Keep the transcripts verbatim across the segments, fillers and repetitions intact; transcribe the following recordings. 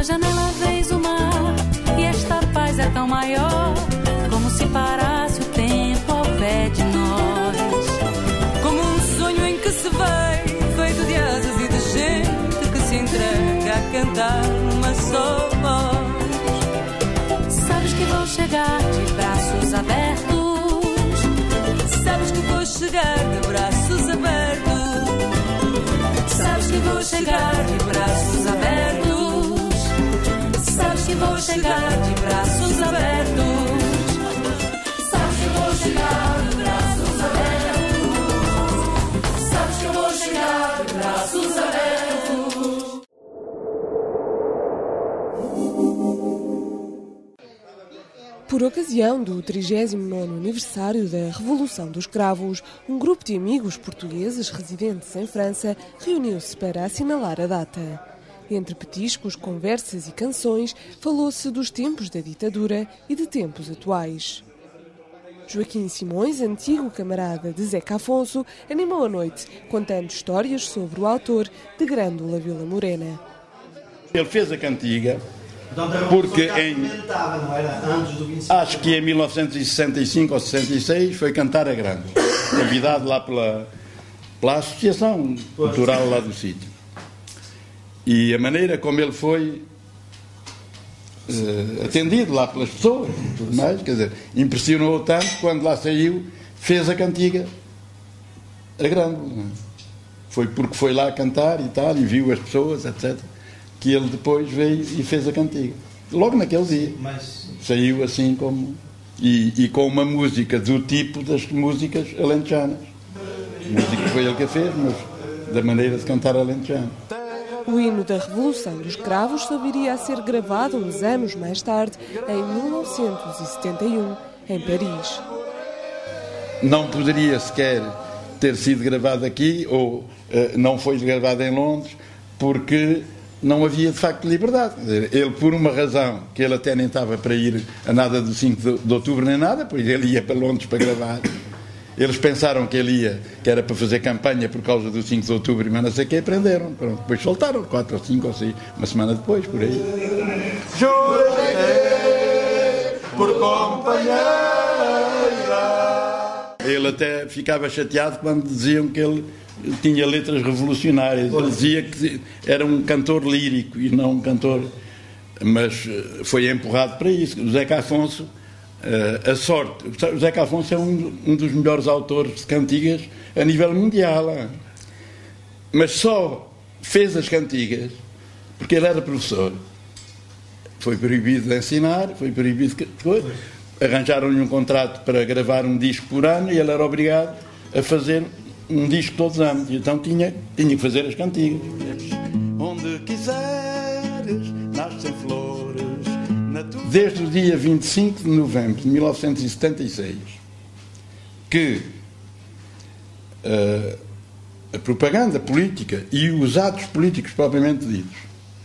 Pela janela vês o mar e esta paz é tão maior, como se parasse o tempo ao pé de nós. Como um sonho em que se vai, feito de asas e de gente que se entrega a cantar numa só voz. Sabes que vou chegar de braços abertos, sabes que vou chegar de braços abertos, sabes que vou chegar de braços abertos, sabes que vou chegar de braços abertos, sabes que vou chegar de braços abertos, sabes que vou chegar de braços abertos. Por ocasião do trigésimo nono aniversário da Revolução dos Cravos, um grupo de amigos portugueses residentes em França reuniu-se para assinalar a data. Entre petiscos, conversas e canções, falou-se dos tempos da ditadura e de tempos atuais. Joaquim Simões, antigo camarada de Zeca Afonso, animou a noite, contando histórias sobre o autor de Grândola Vila Morena. Ele fez a cantiga porque em, acho que em mil novecentos e sessenta e cinco ou sessenta e seis foi cantar a Grândola, convidado lá pela, pela Associação Cultural lá do sítio. E a maneira como ele foi uh, atendido lá pelas pessoas e tudo mais, quer dizer, impressionou tanto, quando lá saiu, fez a cantiga a Grândola. Foi porque foi lá cantar e tal, e viu as pessoas, etcétera, que ele depois veio e fez a cantiga. Logo naquele dia. Mas... saiu assim como... E, e com uma música do tipo das músicas alentejanas. A música foi ele que a fez, mas da maneira de cantar alentejano. O hino da Revolução dos Cravos só viria a ser gravado uns anos mais tarde, em mil novecentos e setenta e um, em Paris. Não poderia sequer ter sido gravado aqui, ou uh, não foi gravado em Londres, porque não havia de facto liberdade. Ele, por uma razão, que ele até nem estava para ir a nada do cinco de outubro nem nada, pois ele ia para Londres para gravar. Eles pensaram que ele ia, que era para fazer campanha por causa do cinco de outubro, mas não sei o que, aprenderam. Pronto, depois soltaram, quatro ou cinco ou seis, uma semana depois, por aí. Jurei por companheira. Ele até ficava chateado quando diziam que ele tinha letras revolucionárias. Ele dizia que era um cantor lírico e não um cantor... Mas foi empurrado para isso. O Zeca Afonso, a sorte... O Zeca Afonso é um, um dos melhores autores de cantigas a nível mundial. Mas só fez as cantigas porque ele era professor. Foi proibido de ensinar, foi proibido de... Arranjaram-lhe um contrato para gravar um disco por ano e ele era obrigado a fazer um disco todos os anos, então tinha, tinha que fazer as cantigas. Onde quiseres, nascem flores. Desde o dia vinte e cinco de novembro de mil novecentos e setenta e seis, que uh, a propaganda política e os atos políticos propriamente ditos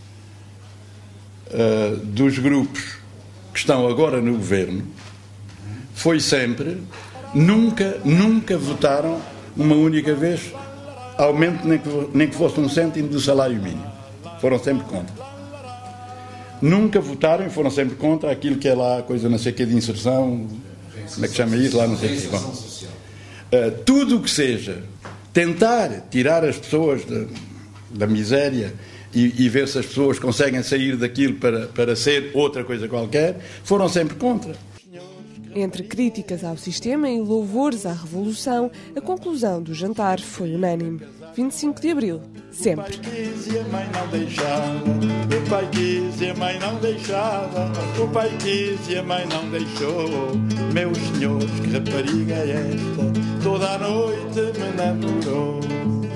uh, dos grupos que estão agora no governo, foi sempre, nunca, nunca votaram uma única vez aumento, nem que, nem que fosse um cêntimo do salário mínimo. Foram sempre contra. Nunca votaram e foram sempre contra aquilo que é lá a coisa não sei o que de inserção, como é que chama isso lá, não sei o que. Uh, tudo o que seja tentar tirar as pessoas da, da miséria e, e ver se as pessoas conseguem sair daquilo para, para ser outra coisa qualquer, foram sempre contra. Entre críticas ao sistema e louvores à Revolução, a conclusão do jantar foi unânime. vinte e cinco de abril, sempre. O pai quis e a mãe não deixava, o pai quis e a mãe não deixava, o pai quis e a mãe não deixou. Meus senhores, que rapariga é esta, toda a noite me namorou.